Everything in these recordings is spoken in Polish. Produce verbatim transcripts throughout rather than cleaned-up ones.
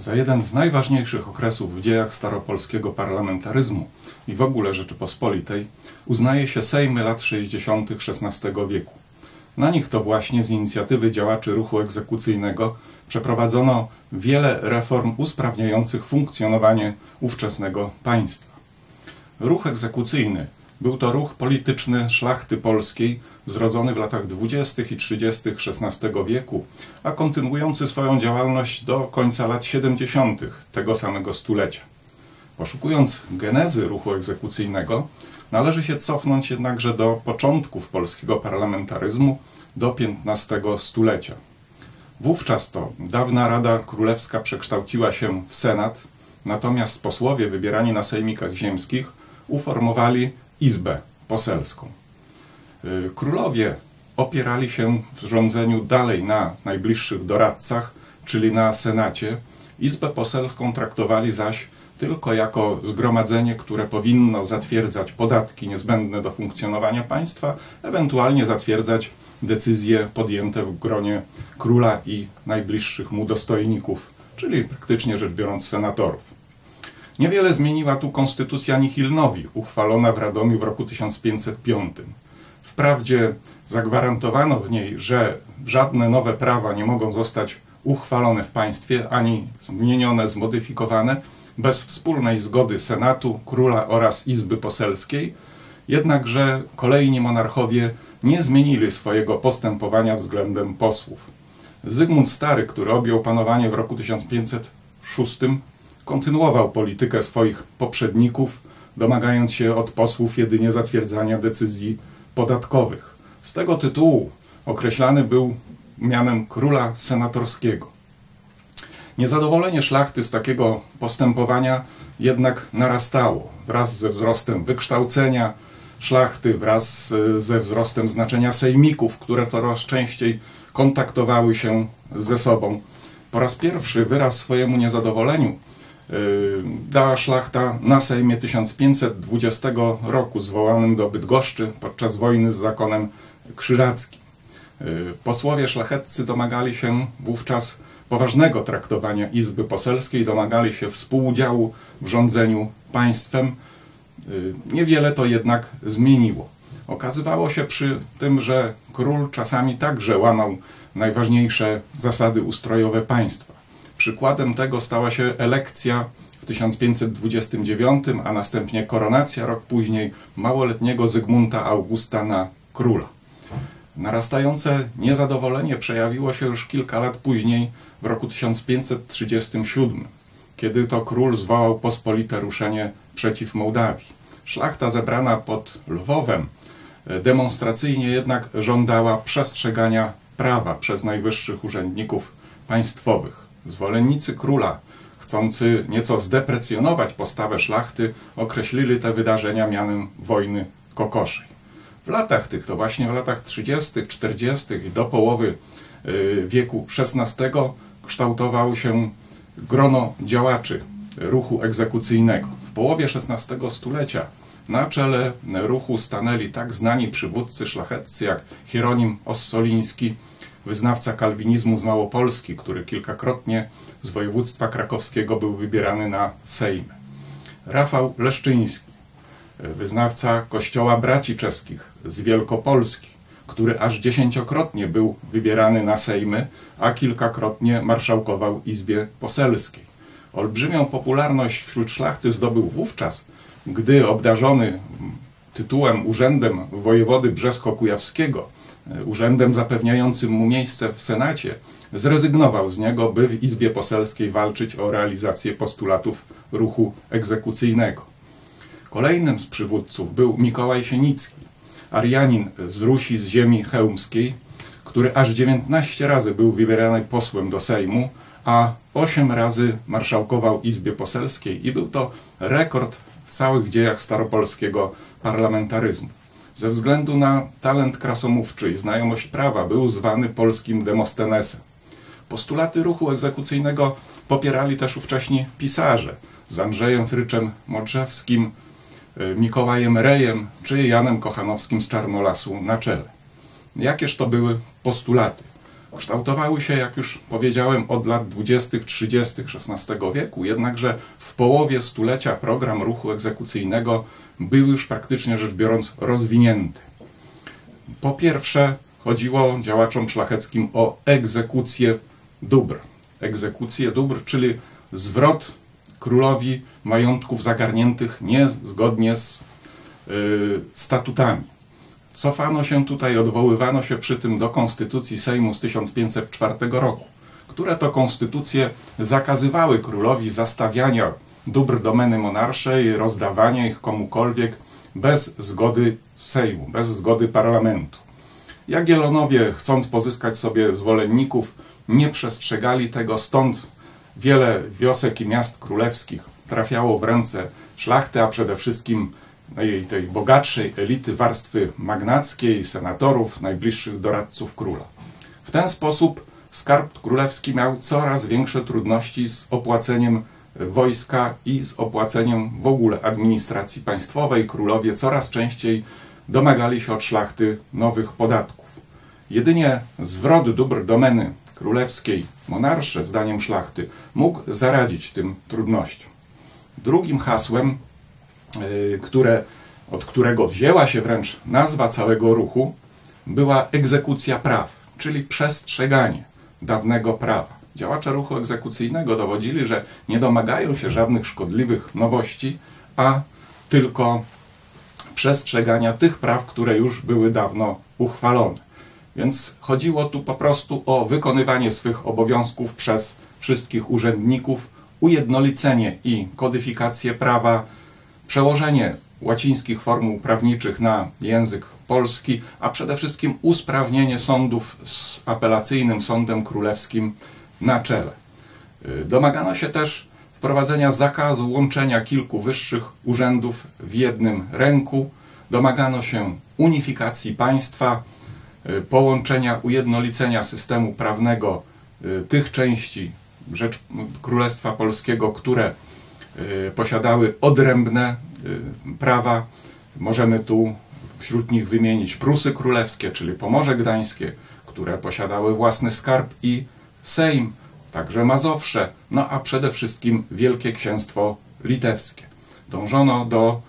Za jeden z najważniejszych okresów w dziejach staropolskiego parlamentaryzmu i w ogóle Rzeczypospolitej uznaje się Sejmy lat sześćdziesiątych szesnastego wieku. Na nich to właśnie z inicjatywy działaczy ruchu egzekucyjnego przeprowadzono wiele reform usprawniających funkcjonowanie ówczesnego państwa. Ruch egzekucyjny był to ruch polityczny szlachty polskiej, zrodzony w latach dwudziestych i trzydziestych szesnastego wieku, a kontynuujący swoją działalność do końca lat siedemdziesiątych tego samego stulecia. Poszukując genezy ruchu egzekucyjnego, należy się cofnąć jednakże do początków polskiego parlamentaryzmu, do piętnastego stulecia. Wówczas to dawna Rada Królewska przekształciła się w Senat, natomiast posłowie wybierani na sejmikach ziemskich uformowali Izbę Poselską. Królowie opierali się w rządzeniu dalej na najbliższych doradcach, czyli na Senacie. Izbę Poselską traktowali zaś tylko jako zgromadzenie, które powinno zatwierdzać podatki niezbędne do funkcjonowania państwa, ewentualnie zatwierdzać decyzje podjęte w gronie króla i najbliższych mu dostojników, czyli praktycznie rzecz biorąc senatorów. Niewiele zmieniła tu konstytucja Nihilnowi, uchwalona w Radomiu w roku tysiąc pięćset piątym. Wprawdzie zagwarantowano w niej, że żadne nowe prawa nie mogą zostać uchwalone w państwie, ani zmienione, zmodyfikowane, bez wspólnej zgody Senatu, Króla oraz Izby Poselskiej, jednakże kolejni monarchowie nie zmienili swojego postępowania względem posłów. Zygmunt Stary, który objął panowanie w roku tysiąc pięćset szóstym, kontynuował politykę swoich poprzedników, domagając się od posłów jedynie zatwierdzania decyzji podatkowych. Z tego tytułu określany był mianem króla senatorskiego. Niezadowolenie szlachty z takiego postępowania jednak narastało wraz ze wzrostem wykształcenia szlachty, wraz ze wzrostem znaczenia sejmików, które coraz częściej kontaktowały się ze sobą. Po raz pierwszy wyraz swojemu niezadowoleniu dała szlachta na Sejmie tysiąc pięćset dwudziestego roku, zwołanym do Bydgoszczy podczas wojny z zakonem krzyżackim. Posłowie szlacheccy domagali się wówczas poważnego traktowania Izby Poselskiej, domagali się współudziału w rządzeniu państwem. Niewiele to jednak zmieniło. Okazywało się przy tym, że król czasami także łamał najważniejsze zasady ustrojowe państwa. Przykładem tego stała się elekcja w tysiąc pięćset dwudziestym dziewiątym, a następnie koronacja rok później małoletniego Zygmunta Augusta na króla. Narastające niezadowolenie przejawiło się już kilka lat później, w roku tysiąc pięćset trzydziestym siódmym, kiedy to król zwołał pospolite ruszenie przeciw Mołdawii. Szlachta zebrana pod Lwowem demonstracyjnie jednak żądała przestrzegania prawa przez najwyższych urzędników państwowych. Zwolennicy króla, chcący nieco zdeprecjonować postawę szlachty, określili te wydarzenia mianem wojny kokoszej. W latach tych, to właśnie w latach trzydziestych, czterdziestych i do połowy wieku szesnastego kształtowało się grono działaczy ruchu egzekucyjnego. W połowie szesnastego stulecia na czele ruchu stanęli tak znani przywódcy szlacheccy jak Hieronim Ossoliński, wyznawca kalwinizmu z Małopolski, który kilkakrotnie z województwa krakowskiego był wybierany na Sejmy. Rafał Leszczyński, wyznawca kościoła braci czeskich z Wielkopolski, który aż dziesięciokrotnie był wybierany na Sejmy, a kilkakrotnie marszałkował Izbie Poselskiej. Olbrzymią popularność wśród szlachty zdobył wówczas, gdy obdarzony tytułem urzędem wojewody brzesko-kujawskiego, urzędem zapewniającym mu miejsce w Senacie, zrezygnował z niego, by w Izbie Poselskiej walczyć o realizację postulatów ruchu egzekucyjnego. Kolejnym z przywódców był Mikołaj Sienicki, Arianin z Rusi, z ziemi chełmskiej, który aż dziewiętnaście razy był wybierany posłem do Sejmu, a osiem razy marszałkował Izbie Poselskiej i był to rekord w całych dziejach staropolskiego parlamentaryzmu. Ze względu na talent krasomówczy i znajomość prawa był zwany polskim Demostenesem. Postulaty ruchu egzekucyjnego popierali też ówcześni pisarze z Andrzejem Fryczem Modrzewskim, Mikołajem Rejem czy Janem Kochanowskim z Czarnolasu na czele. Jakież to były postulaty? kształtowały się, jak już powiedziałem, od lat dwudziestych, trzydziestych szesnastego wieku, jednakże w połowie stulecia program ruchu egzekucyjnego był już praktycznie rzecz biorąc rozwinięty. Po pierwsze chodziło działaczom szlacheckim o egzekucję dóbr. Egzekucję dóbr, czyli zwrot królowi majątków zagarniętych niezgodnie z y, statutami. Cofano się tutaj, odwoływano się przy tym do konstytucji Sejmu z tysiąc pięćset czwartego roku, które to konstytucje zakazywały królowi zastawiania dóbr domeny monarszej, rozdawania ich komukolwiek bez zgody Sejmu, bez zgody parlamentu. Jagiellonowie, chcąc pozyskać sobie zwolenników, nie przestrzegali tego, stąd wiele wiosek i miast królewskich trafiało w ręce szlachty, a przede wszystkim tej bogatszej elity warstwy magnackiej, senatorów, najbliższych doradców króla. W ten sposób skarb królewski miał coraz większe trudności z opłaceniem wojska i z opłaceniem w ogóle administracji państwowej. Królowie coraz częściej domagali się od szlachty nowych podatków. Jedynie zwrot dóbr domeny królewskiej monarsze, zdaniem szlachty, mógł zaradzić tym trudnościom. Drugim hasłem, które, od którego wzięła się wręcz nazwa całego ruchu, była egzekucja praw, czyli przestrzeganie dawnego prawa. Działacze ruchu egzekucyjnego dowodzili, że nie domagają się żadnych szkodliwych nowości, a tylko przestrzegania tych praw, które już były dawno uchwalone. Więc chodziło tu po prostu o wykonywanie swych obowiązków przez wszystkich urzędników, ujednolicenie i kodyfikację prawa, przełożenie łacińskich formuł prawniczych na język polski, a przede wszystkim usprawnienie sądów z apelacyjnym sądem królewskim na czele. Domagano się też wprowadzenia zakazu łączenia kilku wyższych urzędów w jednym ręku. Domagano się unifikacji państwa, połączenia, ujednolicenia systemu prawnego tych części Rzecz Królestwa Polskiego, które posiadały odrębne prawa. Możemy tu wśród nich wymienić Prusy Królewskie, czyli Pomorze Gdańskie, które posiadały własny skarb i Sejm, także Mazowsze, no a przede wszystkim Wielkie Księstwo Litewskie. Dążono do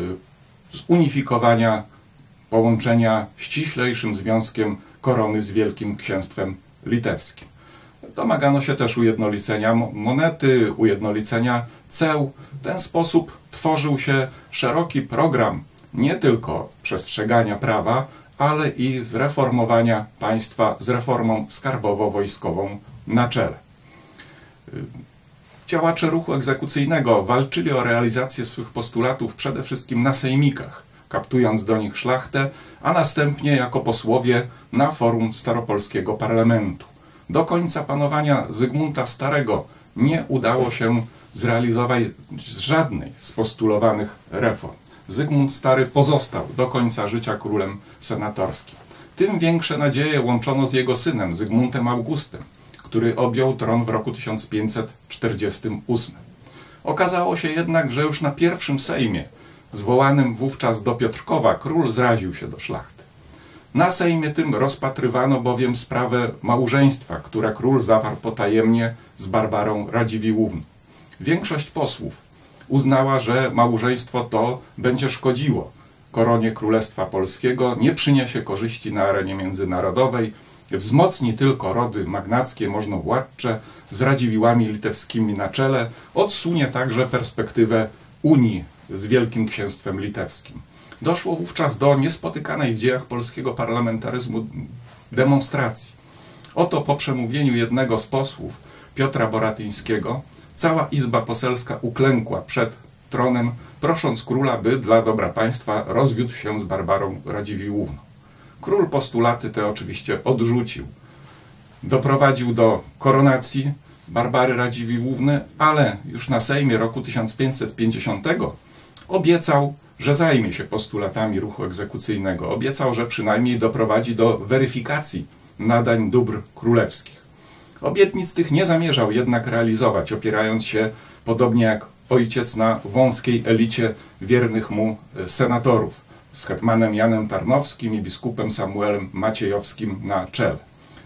zunifikowania, połączenia ściślejszym związkiem korony z Wielkim Księstwem Litewskim. Domagano się też ujednolicenia monety, ujednolicenia ceł. W ten sposób tworzył się szeroki program nie tylko przestrzegania prawa, ale i zreformowania państwa z reformą skarbowo-wojskową na czele. Działacze ruchu egzekucyjnego walczyli o realizację swych postulatów przede wszystkim na sejmikach, kaptując do nich szlachtę, a następnie jako posłowie na forum staropolskiego parlamentu. Do końca panowania Zygmunta Starego nie udało się zrealizować żadnej z postulowanych reform. Zygmunt Stary pozostał do końca życia królem senatorskim. Tym większe nadzieje łączono z jego synem, Zygmuntem Augustem, który objął tron w roku tysiąc pięćset czterdziestym ósmym. Okazało się jednak, że już na pierwszym Sejmie, zwołanym wówczas do Piotrkowa, król zraził się do szlachty. Na Sejmie tym rozpatrywano bowiem sprawę małżeństwa, które król zawarł potajemnie z Barbarą Radziwiłłówną. Większość posłów uznała, że małżeństwo to będzie szkodziło koronie Królestwa Polskiego, nie przyniesie korzyści na arenie międzynarodowej, wzmocni tylko rody magnackie, możnowładcze z Radziwiłłami litewskimi na czele, odsunie także perspektywę Unii z Wielkim Księstwem Litewskim. Doszło wówczas do niespotykanej w dziejach polskiego parlamentaryzmu demonstracji. Oto po przemówieniu jednego z posłów, Piotra Boratyńskiego, cała Izba Poselska uklękła przed tronem, prosząc króla, by dla dobra państwa rozwiódł się z Barbarą Radziwiłłówną. Król postulaty te oczywiście odrzucił. Doprowadził do koronacji Barbary Radziwiłłówny, ale już na Sejmie roku tysiąc pięćset pięćdziesiątego obiecał, że zajmie się postulatami ruchu egzekucyjnego. Obiecał, że przynajmniej doprowadzi do weryfikacji nadań dóbr królewskich. Obietnic tych nie zamierzał jednak realizować, opierając się, podobnie jak ojciec, na wąskiej elicie wiernych mu senatorów, z hetmanem Janem Tarnowskim i biskupem Samuelem Maciejowskim na czele.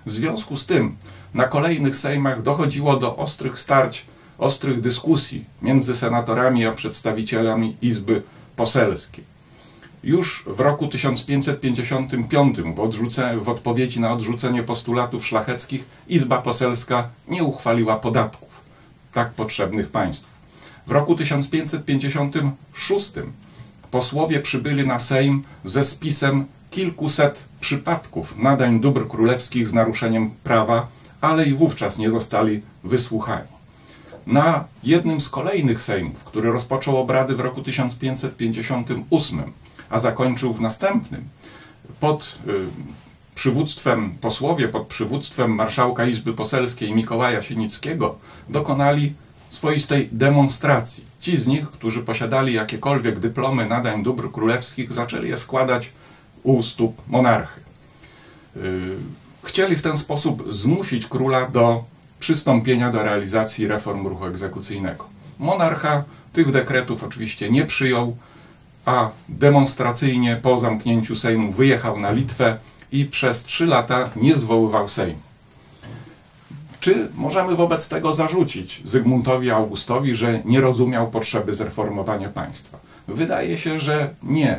W związku z tym na kolejnych sejmach dochodziło do ostrych starć, ostrych dyskusji między senatorami a przedstawicielami Izby Poselskiej. Już w roku tysiąc pięćset pięćdziesiątym piątym w, odrzuce, w odpowiedzi na odrzucenie postulatów szlacheckich Izba Poselska nie uchwaliła podatków tak potrzebnych państwu. W roku tysiąc pięćset pięćdziesiątym szóstym posłowie przybyli na Sejm ze spisem kilkuset przypadków nadań dóbr królewskich z naruszeniem prawa, ale i wówczas nie zostali wysłuchani. Na jednym z kolejnych sejmów, który rozpoczął obrady w roku tysiąc pięćset pięćdziesiątym ósmym, a zakończył w następnym, pod y, przywództwem, posłowie pod przywództwem marszałka Izby Poselskiej Mikołaja Sienickiego dokonali swoistej demonstracji. Ci z nich, którzy posiadali jakiekolwiek dyplomy nadań dóbr królewskich, zaczęli je składać u stóp monarchy. Y, chcieli w ten sposób zmusić króla do przystąpienia do realizacji reform ruchu egzekucyjnego. Monarcha tych dekretów oczywiście nie przyjął, a demonstracyjnie po zamknięciu Sejmu wyjechał na Litwę i przez trzy lata nie zwoływał Sejmu. Czy możemy wobec tego zarzucić Zygmuntowi Augustowi, że nie rozumiał potrzeby zreformowania państwa? Wydaje się, że nie.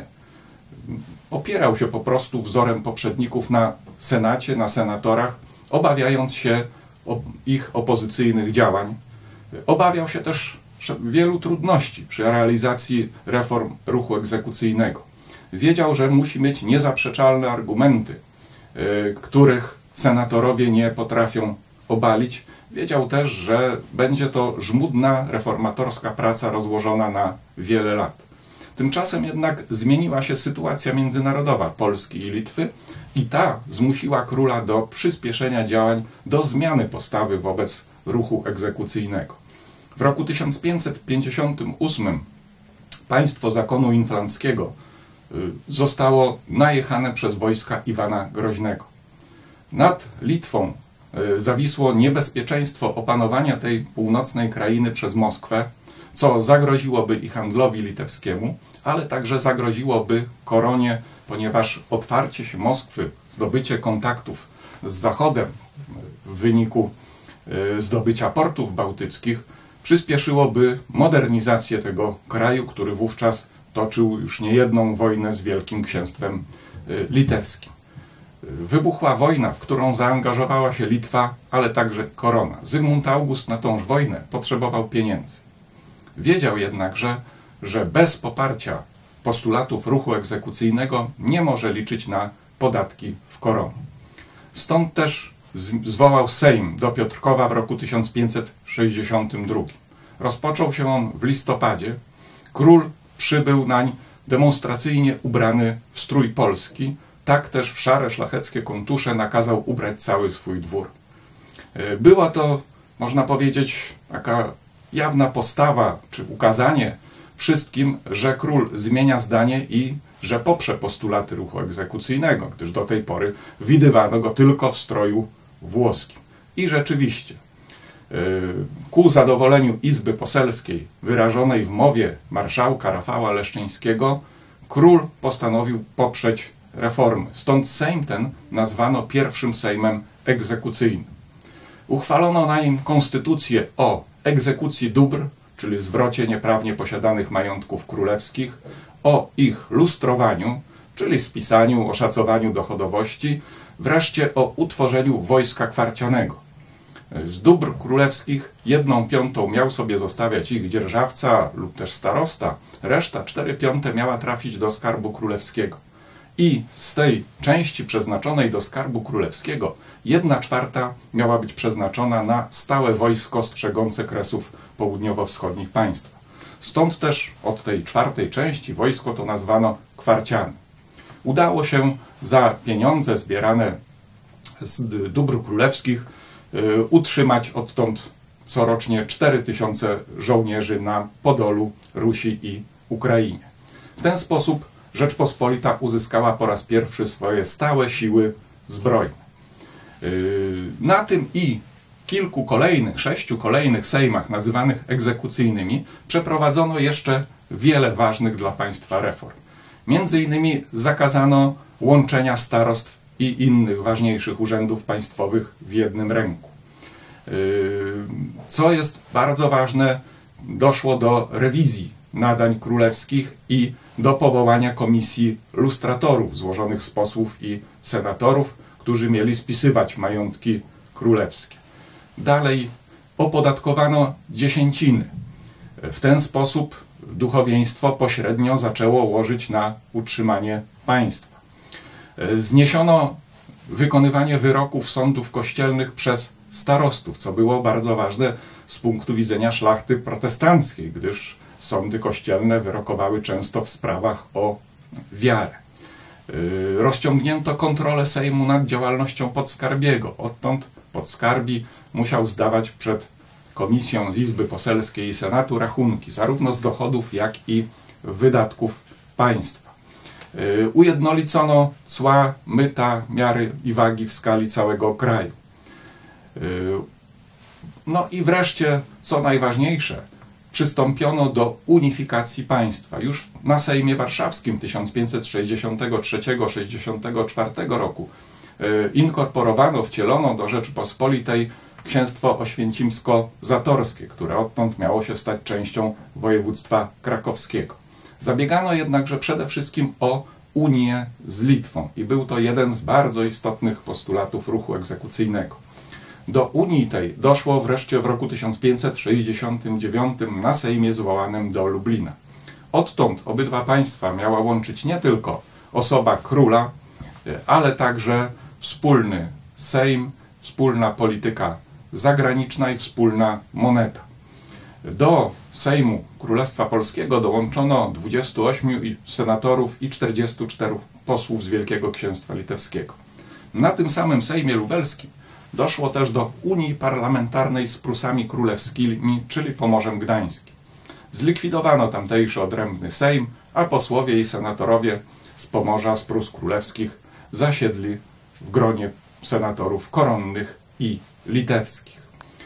Opierał się po prostu wzorem poprzedników na Senacie, na senatorach, obawiając się ich opozycyjnych działań. Obawiał się też wielu trudności przy realizacji reform ruchu egzekucyjnego. Wiedział, że musi mieć niezaprzeczalne argumenty, których senatorowie nie potrafią obalić. Wiedział też, że będzie to żmudna, reformatorska praca rozłożona na wiele lat. Tymczasem jednak zmieniła się sytuacja międzynarodowa Polski i Litwy i ta zmusiła króla do przyspieszenia działań, do zmiany postawy wobec ruchu egzekucyjnego. W roku tysiąc pięćset pięćdziesiątym ósmym państwo zakonu inflanckiego zostało najechane przez wojska Iwana Groźnego. Nad Litwą zawisło niebezpieczeństwo opanowania tej północnej krainy przez Moskwę, co zagroziłoby i handlowi litewskiemu, ale także zagroziłoby koronie, ponieważ otwarcie się Moskwy, zdobycie kontaktów z Zachodem w wyniku zdobycia portów bałtyckich przyspieszyłoby modernizację tego kraju, który wówczas toczył już niejedną wojnę z Wielkim Księstwem Litewskim. Wybuchła wojna, w którą zaangażowała się Litwa, ale także korona. Zygmunt August na tąż wojnę potrzebował pieniędzy. Wiedział jednakże, że bez poparcia postulatów ruchu egzekucyjnego nie może liczyć na podatki w koronie. Stąd też zwołał Sejm do Piotrkowa w roku tysiąc pięćset sześćdziesiątym drugim. Rozpoczął się on w listopadzie. Król przybył nań demonstracyjnie ubrany w strój polski, tak też w szare szlacheckie kontusze nakazał ubrać cały swój dwór. Była to, można powiedzieć, taka jawna postawa, czy ukazanie wszystkim, że król zmienia zdanie i że poprze postulaty ruchu egzekucyjnego, gdyż do tej pory widywano go tylko w stroju włoskim. I rzeczywiście, ku zadowoleniu Izby Poselskiej, wyrażonej w mowie marszałka Rafała Leszczyńskiego, król postanowił poprzeć reformy. Stąd Sejm ten nazwano pierwszym Sejmem egzekucyjnym. Uchwalono na nim konstytucję o egzekucji dóbr, czyli zwrocie nieprawnie posiadanych majątków królewskich, o ich lustrowaniu, czyli spisaniu, oszacowaniu dochodowości, wreszcie o utworzeniu wojska kwarcianego. Z dóbr królewskich jedną piątą miał sobie zostawiać ich dzierżawca lub też starosta, reszta, cztery piąte, miała trafić do skarbu królewskiego. I z tej części przeznaczonej do skarbu królewskiego jedna czwarta miała być przeznaczona na stałe wojsko strzegące kresów południowo-wschodnich państwa. Stąd też od tej czwartej części wojsko to nazwano kwarcianem. Udało się za pieniądze zbierane z dóbr królewskich y, utrzymać odtąd corocznie cztery tysiące żołnierzy na Podolu, Rusi i Ukrainie. W ten sposób Rzeczpospolita uzyskała po raz pierwszy swoje stałe siły zbrojne. Na tym i kilku kolejnych, sześciu kolejnych sejmach nazywanych egzekucyjnymi przeprowadzono jeszcze wiele ważnych dla państwa reform. Między innymi zakazano łączenia starostw i innych ważniejszych urzędów państwowych w jednym ręku. Co jest bardzo ważne, doszło do rewizji nadań królewskich i do powołania komisji lustratorów złożonych z posłów i senatorów, którzy mieli spisywać majątki królewskie. Dalej opodatkowano dziesięciny. W ten sposób duchowieństwo pośrednio zaczęło łożyć na utrzymanie państwa. Zniesiono wykonywanie wyroków sądów kościelnych przez starostów, co było bardzo ważne z punktu widzenia szlachty protestanckiej, gdyż sądy kościelne wyrokowały często w sprawach o wiarę. Rozciągnięto kontrolę Sejmu nad działalnością podskarbiego. Odtąd podskarbi musiał zdawać przed komisją z Izby Poselskiej i Senatu rachunki, zarówno z dochodów, jak i wydatków państwa. Ujednolicono cła, myta, miary i wagi w skali całego kraju. No i wreszcie, co najważniejsze, przystąpiono do unifikacji państwa. Już na Sejmie Warszawskim tysiąc pięćset sześćdziesiątego trzeciego do sześćdziesiątego czwartego roku inkorporowano, wcielono do Rzeczypospolitej księstwo oświęcimsko-zatorskie, które odtąd miało się stać częścią województwa krakowskiego. Zabiegano jednakże przede wszystkim o unię z Litwą i był to jeden z bardzo istotnych postulatów ruchu egzekucyjnego. Do unii tej doszło wreszcie w roku tysiąc pięćset sześćdziesiątym dziewiątym na Sejmie zwołanym do Lublina. Odtąd obydwa państwa miała łączyć nie tylko osoba króla, ale także wspólny Sejm, wspólna polityka zagraniczna i wspólna moneta. Do Sejmu Królestwa Polskiego dołączono dwudziestu ośmiu senatorów i czterdziestu czterech posłów z Wielkiego Księstwa Litewskiego. Na tym samym Sejmie Lubelskim doszło też do Unii Parlamentarnej z Prusami Królewskimi, czyli Pomorzem Gdańskim. Zlikwidowano tamtejszy odrębny Sejm, a posłowie i senatorowie z Pomorza, z Prus Królewskich zasiedli w gronie senatorów koronnych i litewskich.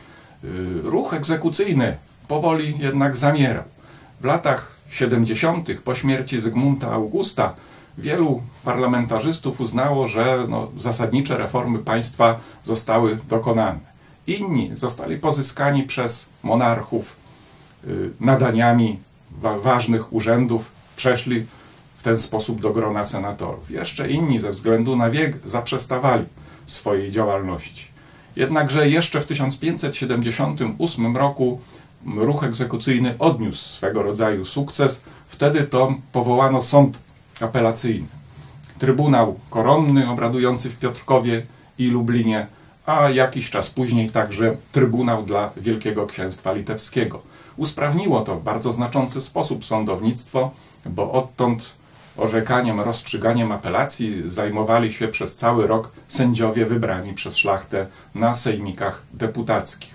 Ruch egzekucyjny powoli jednak zamierał. W latach siedemdziesiątych po śmierci Zygmunta Augusta wielu parlamentarzystów uznało, że no, zasadnicze reformy państwa zostały dokonane. Inni zostali pozyskani przez monarchów y, nadaniami wa ważnych urzędów, przeszli w ten sposób do grona senatorów. Jeszcze inni ze względu na wiek zaprzestawali swojej działalności. Jednakże jeszcze w tysiąc pięćset siedemdziesiątym ósmym roku ruch egzekucyjny odniósł swego rodzaju sukces. Wtedy to powołano sąd apelacyjny. Trybunał koronny obradujący w Piotrkowie i Lublinie, a jakiś czas później także Trybunał dla Wielkiego Księstwa Litewskiego. Usprawniło to w bardzo znaczący sposób sądownictwo, bo odtąd orzekaniem, rozstrzyganiem apelacji zajmowali się przez cały rok sędziowie wybrani przez szlachtę na sejmikach deputackich.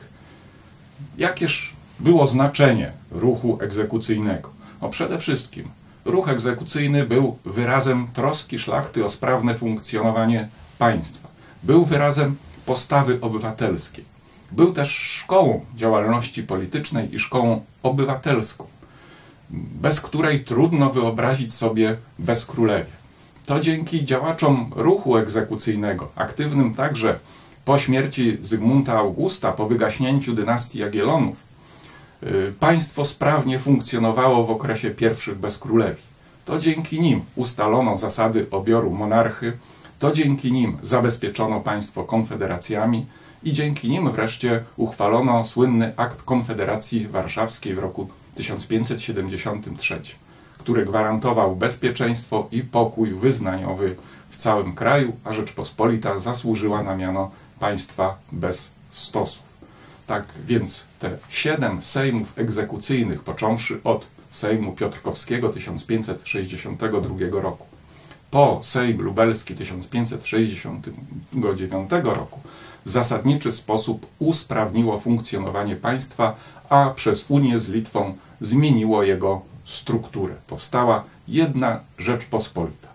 Jakież było znaczenie ruchu egzekucyjnego? No przede wszystkim ruch egzekucyjny był wyrazem troski szlachty o sprawne funkcjonowanie państwa. Był wyrazem postawy obywatelskiej. Był też szkołą działalności politycznej i szkołą obywatelską, bez której trudno wyobrazić sobie bezkrólewie. To dzięki działaczom ruchu egzekucyjnego, aktywnym także po śmierci Zygmunta Augusta, po wygaśnięciu dynastii Jagiellonów, państwo sprawnie funkcjonowało w okresie pierwszych bezkrólewi. To dzięki nim ustalono zasady obioru monarchy, to dzięki nim zabezpieczono państwo konfederacjami i dzięki nim wreszcie uchwalono słynny akt Konfederacji Warszawskiej w roku tysiąc pięćset siedemdziesiątym trzecim, który gwarantował bezpieczeństwo i pokój wyznaniowy w całym kraju, a Rzeczpospolita zasłużyła na miano państwa bez stosów. Tak więc te siedem sejmów egzekucyjnych, począwszy od Sejmu Piotrkowskiego tysiąc pięćset sześćdziesiątego drugiego roku, po Sejm Lubelski tysiąc pięćset sześćdziesiątego dziewiątego roku, w zasadniczy sposób usprawniło funkcjonowanie państwa, a przez Unię z Litwą zmieniło jego strukturę. Powstała jedna Rzeczpospolita.